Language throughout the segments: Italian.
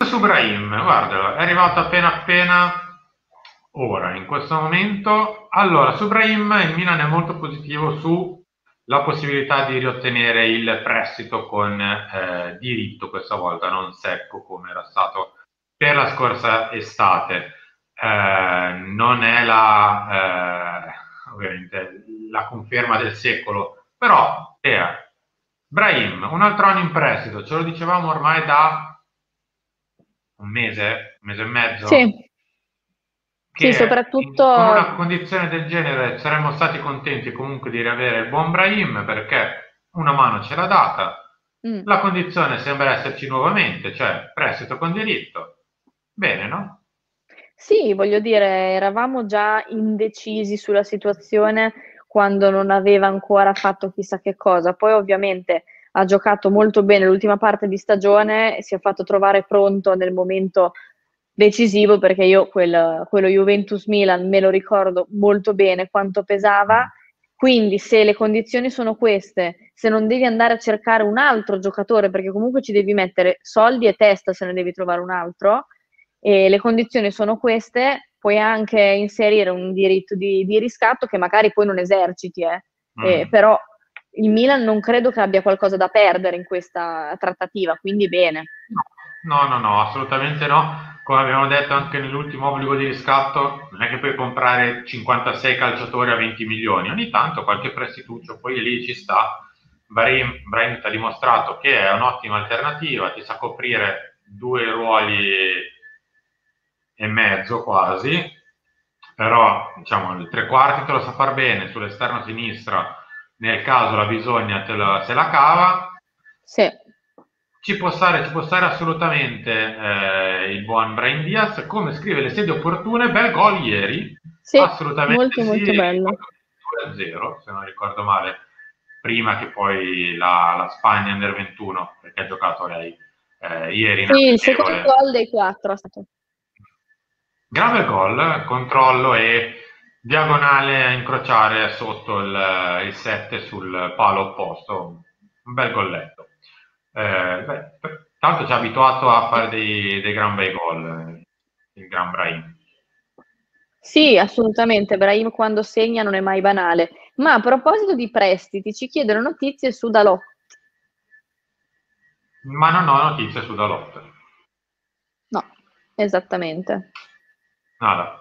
su Brahim, guarda, è arrivato appena ora, in questo momento. Allora, su Brahim il Milan è molto positivo sulla possibilità di riottenere il prestito con diritto questa volta, non secco come era stato per la scorsa estate. Non è ovviamente la conferma del secolo, però Brahim, un altro anno in prestito, ce lo dicevamo ormai da un mese e mezzo, Sì, sì, che con una soprattutto condizione del genere saremmo stati contenti comunque di riavere il buon Brahim perché una mano ce l'ha data, mm, la condizione sembra esserci nuovamente, cioè prestito con diritto. Bene, no? sì, voglio dire, eravamo già indecisi sulla situazione quando non aveva ancora fatto chissà che cosa. Poi ovviamente ha giocato molto bene l'ultima parte di stagione, si è fatto trovare pronto nel momento decisivo perché io quello Juventus-Milan me lo ricordo molto bene quanto pesava. Mm. Quindi se le condizioni sono queste, se non devi andare a cercare un altro giocatore, perché comunque ci devi mettere soldi e testa se ne devi trovare un altro, e le condizioni sono queste, puoi anche inserire un diritto di riscatto che magari poi non eserciti, Mm. però il Milan non credo che abbia qualcosa da perdere in questa trattativa, quindi bene. No, no, no, assolutamente no. Come abbiamo detto anche nell'ultimo obbligo di riscatto, non è che puoi comprare 56 calciatori a 20 milioni. Ogni tanto qualche prestituccio, poi lì ci sta. Brahim ti ha dimostrato che è un'ottima alternativa, ti sa coprire due ruoli e mezzo quasi, però diciamo il tre quarti te lo sa far bene, sull'esterno sinistra nel caso la bisogna se la cava. Sì, Ci può stare assolutamente il buon Brian Diaz, come scrive le sedi opportune, bel gol ieri, sì, assolutamente molto sì, molto bello. 2-0, se non ricordo male, prima che poi la Spagna Under 21, perché ha giocato lei ieri in Sì, il secondo amichevole. gol dei quattro è stato. Grave gol, controllo e diagonale a incrociare sotto il 7 sul palo opposto. Un bel golletto. Beh, tanto ci ha abituato a fare dei gran bei gol, il Gran Brahim. Sì, assolutamente. Brahim quando segna non è mai banale. Ma a proposito di prestiti, ci chiedono notizie su Dalot. Ma non ho notizie su Dalot. No, esattamente. Nada.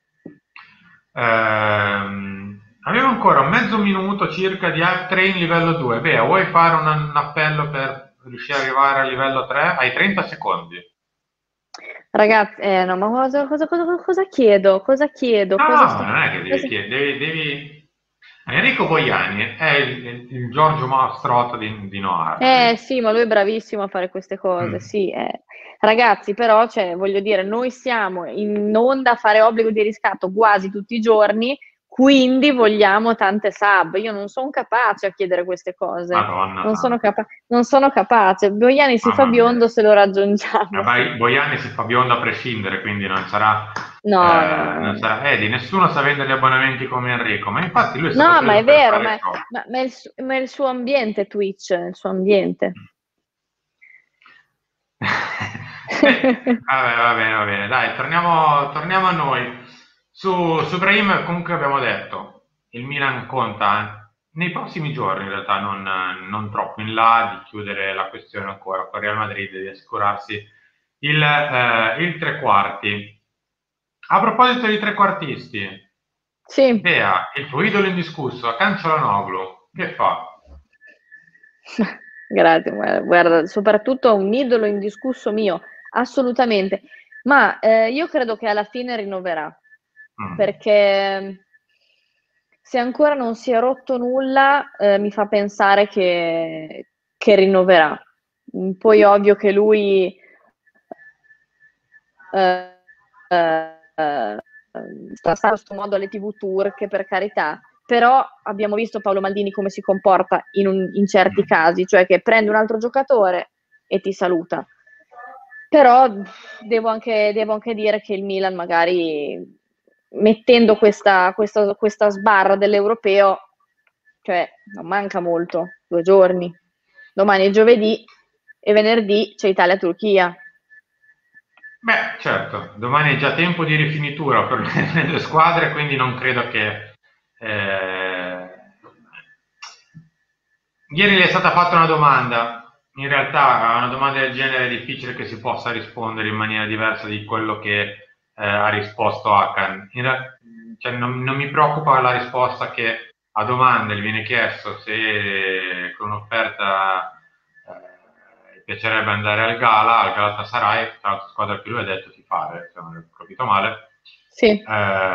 Abbiamo ancora un mezzo minuto circa di Hype Train livello 2. Beh, vuoi fare un appello per riuscire ad arrivare al livello 3? Hai 30 secondi. Ragazzi, no, ma cosa chiedo? Cosa chiedo? No, Cosa no, ma sto... non è che devi cosa- chiedere, Enrico Boiani è il Giorgio Mastrota di Noardi. Sì, ma lui è bravissimo a fare queste cose, Mm. sì. Ragazzi, però, cioè, voglio dire, noi siamo in onda a fare obbligo di riscatto quasi tutti i giorni, quindi vogliamo tante sub. Io non sono capace a chiedere queste cose, Madonna non sono, santa, non sono capace. Boiani si fa mamma mia. biondo se lo raggiungiamo. Boiani si fa biondo a prescindere, quindi No, no, non no. sarà, nessuno sa vendere gli abbonamenti come Enrico, ma infatti lui è stato No, ma preso è per vero, fare ciò. ma ma è il suo ambiente Twitch, è il suo ambiente. Beh, vabbè, va bene, dai, torniamo a noi. Su Brahim comunque abbiamo detto, il Milan conta nei prossimi giorni in realtà, non troppo in là, di chiudere la questione ancora con Real Madrid, di assicurarsi il tre quarti. A proposito di trequartisti, Sì. Bea, il tuo idolo indiscusso, Calciolonoglu, che fa? Grazie, guarda, soprattutto un idolo indiscusso mio, assolutamente. Ma io credo che alla fine rinnoverà, Mm. perché se ancora non si è rotto nulla, mi fa pensare che rinnoverà. Poi ovvio che lui eh, eh, sta a questo modo alle TV turche, per carità, però abbiamo visto Paolo Maldini come si comporta in certi Mm. casi, cioè che prende un altro giocatore e ti saluta. Però devo anche dire che il Milan magari mettendo questa sbarra dell'europeo, cioè non manca molto, 2 giorni. Domani è giovedì e venerdì c'è Italia-Turchia. Beh, certo, domani è già tempo di rifinitura per le due squadre, quindi non credo che... eh, Ieri le è stata fatta una domanda, in realtà a una domanda del genere è difficile che si possa rispondere in maniera diversa di quello che ha risposto Hakan. Cioè, non mi preoccupa la risposta che a domande gli viene chiesto se con un'offerta piacerebbe andare al Galatasaray, tra l'altra squadra che lui ha detto di fare, se non ho capito male. Sì.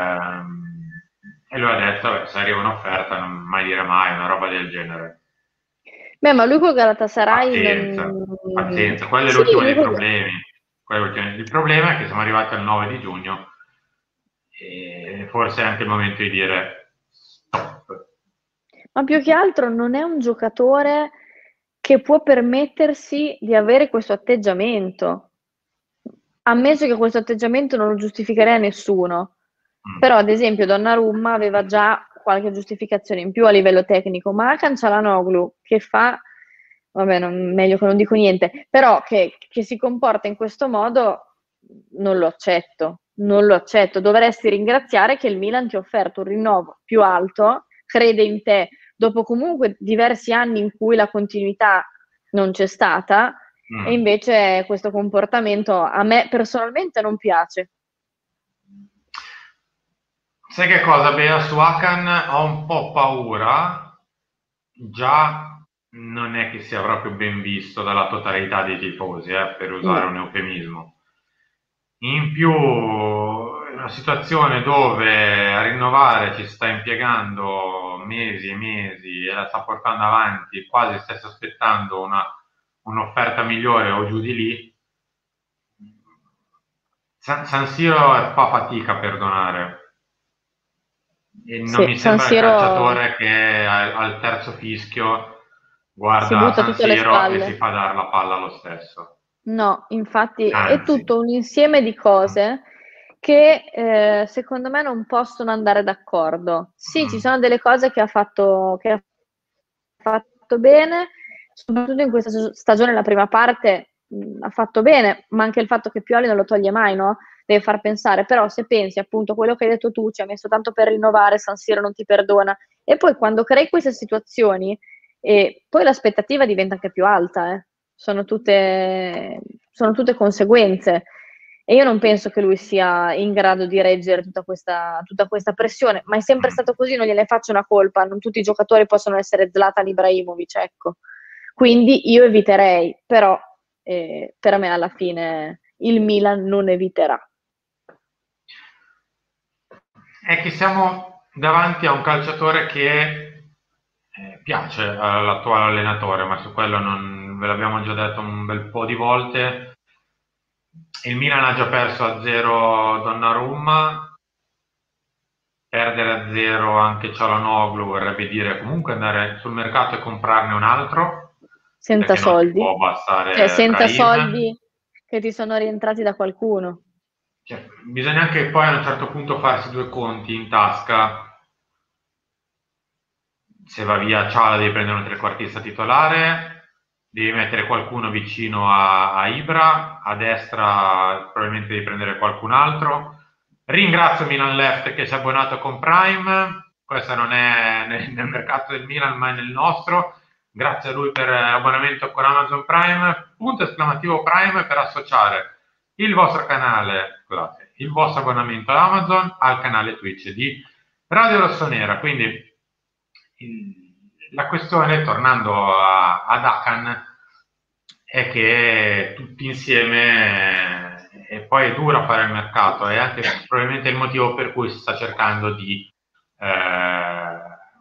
E lui ha detto, beh, se arriva un'offerta non mai dire mai, una roba del genere. Beh, ma lui col Galatasaray Pazienza, non... pazienza, quello è Sì, l'ultimo lui dei col... problemi. Il problema è che siamo arrivati al 9 di giugno e forse è anche il momento di dire stop. Ma più che altro non è un giocatore che può permettersi di avere questo atteggiamento. Ammesso che questo atteggiamento non lo giustificherei a nessuno. Mm. Però, ad esempio, Donnarumma aveva già qualche giustificazione in più a livello tecnico, ma Hakan Çalhanoğlu che fa, vabbè, meglio che non dico niente, però che si comporta in questo modo non lo accetto, non lo accetto. Dovresti ringraziare che il Milan ti ha offerto un rinnovo più alto, crede in te, dopo comunque diversi anni in cui la continuità non c'è stata, e Mm. invece questo comportamento a me personalmente non piace. Sai che cosa, Bea, su Hakan ho un po' paura, già non è che sia proprio ben visto dalla totalità dei tifosi, per usare un No. eufemismo. In più, è una situazione dove a rinnovare ci sta impiegando mesi e mesi e la sta portando avanti, quasi stesse aspettando un'offerta migliore o giù di lì. San Siro fa fatica a perdonare e non mi Sì, San sembra il Siro calciatore che al terzo fischio si guarda butta San tutte alle Siro e si spalle. fa dare la palla lo stesso. No, infatti è Anzi. tutto un insieme di cose che secondo me non possono andare d'accordo. Sì, ci Mm. sono delle cose che ha fatto bene, soprattutto in questa stagione, la prima parte ha fatto bene, ma anche il fatto che Pioli non lo toglie mai, no? Deve far pensare, però se pensi appunto a quello che hai detto tu, ci hai messo tanto per rinnovare, San Siro non ti perdona, e poi quando crei queste situazioni, e poi l'aspettativa diventa anche più alta, sono tutte conseguenze. E io non penso che lui sia in grado di reggere tutta questa pressione, ma è sempre Mm. stato così, non gliene faccio una colpa, non tutti i giocatori possono essere Zlatan Ibrahimovic, ecco. Quindi io eviterei, però per me alla fine il Milan non eviterà. È che siamo davanti a un calciatore che piace all'attuale allenatore, ma su quello non ve l'abbiamo già detto un bel po' di volte. Il Milan ha già perso a 0 Donnarumma, perdere a 0 anche Çalhanoğlu vorrebbe dire comunque andare sul mercato e comprarne un altro, Senza perché non ti soldi, può cioè bastare senza Brahim. soldi che ti sono rientrati da qualcuno. Cioè, bisogna anche poi a un certo punto farsi due conti in tasca. Se va via Ciala devi prendere un trequartista titolare, devi mettere qualcuno vicino a Ibra, a destra probabilmente devi prendere qualcun altro. Ringrazio Milan Left che si è abbonato con Prime, questo non è nel mercato del Milan ma è nel nostro. Grazie a lui per l'abbonamento con Amazon Prime, punto esclamativo Prime per associare il vostro canale, scusate, il vostro abbonamento ad Amazon al canale Twitch di Radio Rossonera. Quindi la questione, tornando ad Hakan, è che tutti insieme, e poi è dura fare il mercato, è anche probabilmente il motivo per cui si sta cercando eh,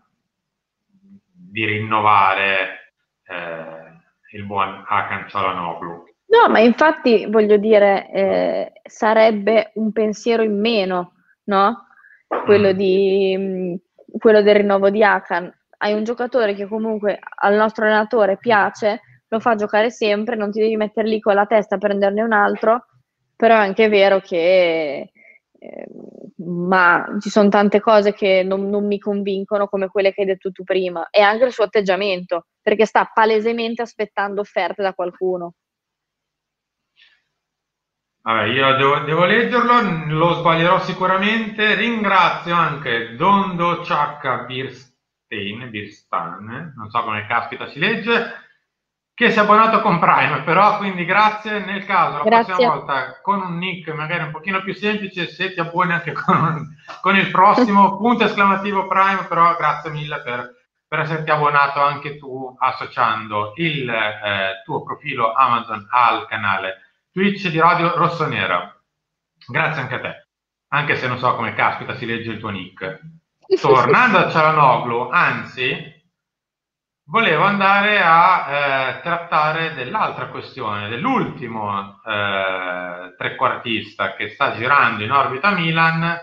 di rinnovare il buon Hakan Çalhanoğlu. No, ma infatti voglio dire, sarebbe un pensiero in meno, no? Quello Mm. di, quello del rinnovo di Hakan. Hai un giocatore che comunque al nostro allenatore piace, lo fa giocare sempre, non ti devi mettere lì con la testa a prenderne un altro, però è anche vero che eh, ma ci sono tante cose che non mi convincono come quelle che hai detto tu prima, e anche il suo atteggiamento, perché sta palesemente aspettando offerte da qualcuno. Vabbè, io devo leggerlo, lo sbaglierò sicuramente. Ringrazio anche Dondo Ciacca Birstan, non so come caspita si legge, che si è abbonato con Prime, però quindi grazie. Nel caso, la prossima Grazie. volta, con un nick magari un pochino più semplice, se ti abboni anche con il prossimo punto esclamativo Prime, però grazie mille per esserti abbonato anche tu associando il tuo profilo Amazon al canale Twitch di Radio Rossonera. Grazie anche a te, anche se non so come caspita si legge il tuo nick. Tornando a Cialanoglu, anzi, volevo andare a trattare dell'altra questione, dell'ultimo trequartista che sta girando in orbita Milan.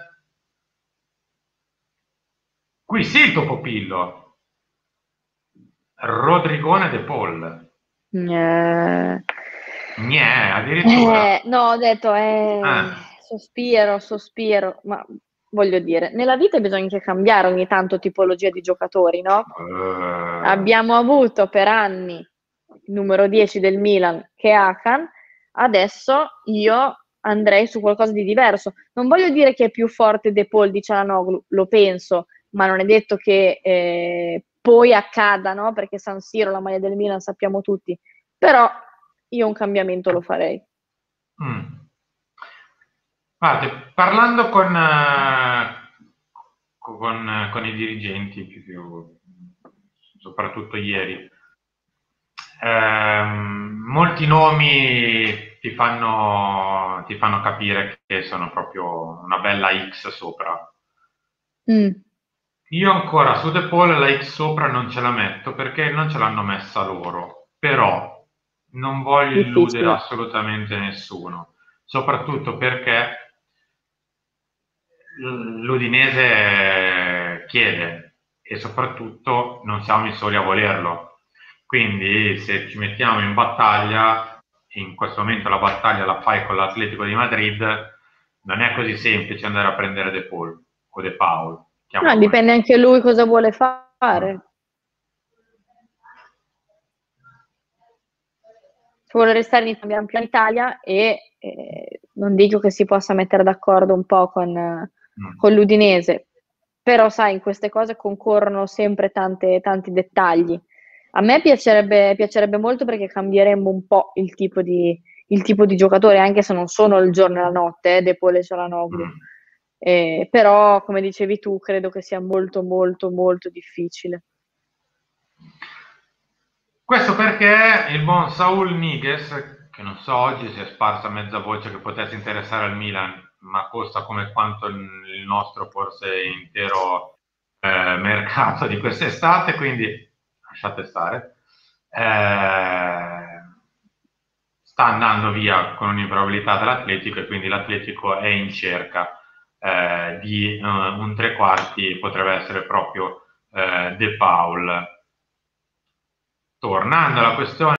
Qui sì il tuo pupillo, Rodrigone De Paul. Addirittura. No, ho detto, sospiro, ma voglio dire, nella vita bisogna anche cambiare ogni tanto tipologia di giocatori, no? Abbiamo avuto per anni il numero 10 del Milan che è Hakan, adesso io andrei su qualcosa di diverso. Non voglio dire che è più forte De Paul di Cialanoglu, lo penso, ma non è detto che poi accada, no? Perché San Siro, la maglia del Milan, sappiamo tutti. Però io un cambiamento lo farei. Guardate, parlando con i dirigenti, soprattutto ieri, molti nomi ti fanno capire che sono proprio una bella X sopra. Io ancora su De Paul la X sopra non ce la metto perché non ce l'hanno messa loro, però non voglio illudere Difficile. assolutamente nessuno, soprattutto perché l'Udinese chiede e soprattutto non siamo i soli a volerlo. Quindi se ci mettiamo in battaglia, in questo momento la battaglia la fai con l'Atletico di Madrid, non è così semplice andare a prendere De Paul o De Paul. No, dipende anche lui cosa vuole fare. Se vuole restare in Italia non dico che si possa mettere d'accordo un po' con l'Udinese, però sai, in queste cose concorrono sempre tanti dettagli. A me piacerebbe molto perché cambieremmo un po' il tipo di giocatore, anche se non sono il giorno e la notte, De Paul e Cialanoglu. Però, come dicevi tu, credo che sia molto, molto, molto difficile. Questo perché il buon Saul Niguez, che non so oggi si è sparsa mezza voce che potesse interessare al Milan, ma costa come quanto il nostro forse intero mercato di quest'estate, quindi lasciate stare. Sta andando via con un'improbabilità dall'Atletico e quindi l'Atletico è in cerca di un tre quarti, potrebbe essere proprio De Paul. Tornando alla questione